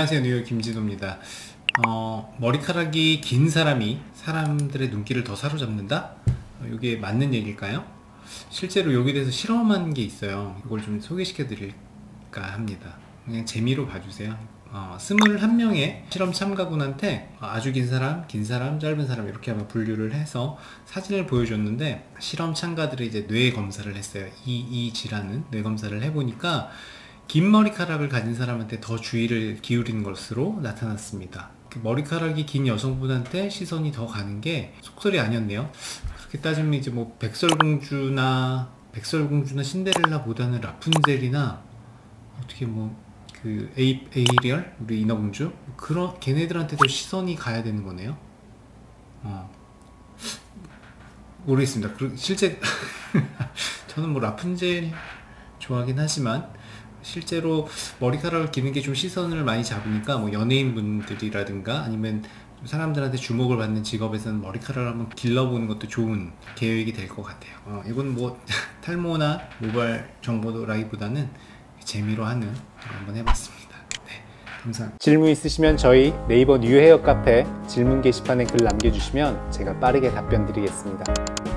안녕하세요, 뉴욕 김진호입니다. 머리카락이 긴 사람이 사람들의 눈길을 더 사로잡는다? 이게 맞는 얘기일까요? 실제로 여기에 대해서 실험한 게 있어요. 이걸 좀 소개시켜 드릴까 합니다. 그냥 재미로 봐주세요. 21명의 실험 참가군한테 아주 긴 사람, 짧은 사람 이렇게 한번 분류를 해서 사진을 보여줬는데, 실험 참가들이 이제 뇌 검사를 했어요. 이 질환은 뇌 검사를 해보니까 긴 머리카락을 가진 사람한테 더 주의를 기울이는 것으로 나타났습니다. 머리카락이 긴 여성분한테 시선이 더 가는 게 속설이 아니었네요. 그렇게 따지면 이제 뭐 백설공주나 신데렐라보다는 라푼젤이나 어떻게 그 에이리얼, 우리 인어공주, 그런 걔네들한테도 시선이 가야 되는 거네요. 모르겠습니다. 실제 저는 뭐 라푼젤 좋아하긴 하지만 실제로 머리카락을 기는 게 좀 시선을 많이 잡으니까 뭐 연예인분들이라든가 아니면 사람들한테 주목을 받는 직업에서는 머리카락을 한번 길러보는 것도 좋은 계획이 될 것 같아요. 이건 뭐 탈모나 모발 정보라기보다는 재미로 하는 걸 한번 해봤습니다. 네, 감사합니다. 질문 있으시면 저희 네이버 뉴헤어 카페 질문 게시판에 글 남겨주시면 제가 빠르게 답변 드리겠습니다.